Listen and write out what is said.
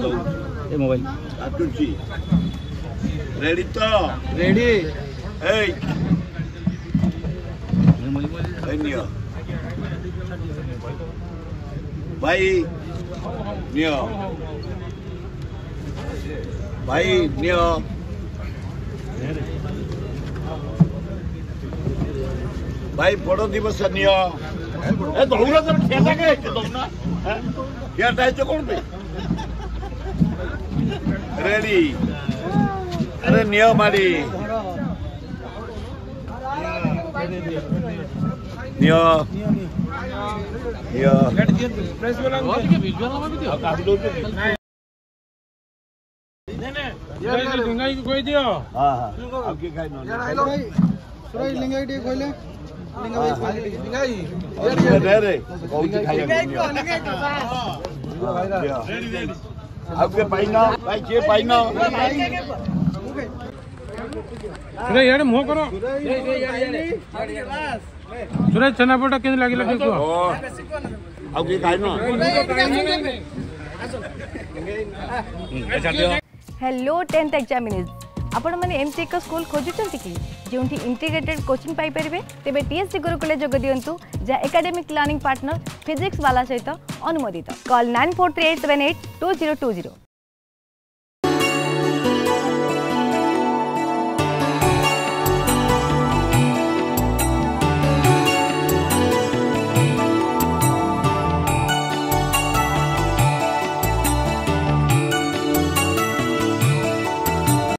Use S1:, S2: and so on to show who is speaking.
S1: ए mobile
S2: आटुची ready तो
S1: ready
S2: ए नियो भाई नियो भाई नियो भाई बड़ो दिवस नियो ए दौड़ा तो खेता के दौना क्या टाइम कौन पे रेडी अरे नियो मारी नियो नियो प्रेस वाला के विजुअल में भी दियो काफी लोग यार लिंगाई को कोई दियो हां हां आपके खाई ना यार हेलो भाई सुराई लिंगाई डी खोले लिंगाई यार दे रे कौन खाई लिंगाई को रेडी रेडी आपके पाइना भाई के पाइना सुराई यार मुंह करो सुराई चनापोटा केन लागिला देखो आपके खाई ना
S3: हेलो 10th एग्जामिनीज आपण माने एमसी एक स्कूल खोजुचंती कि जोंठी इंटीग्रेटेड कोचिंग पाई परिबे तेबे टीएससी गुरुकुल जोग दियंतु जा एकेडमिक लर्निंग पार्टनर फिजिक्स वाला सहित अनुमोदित कॉल 9438782020।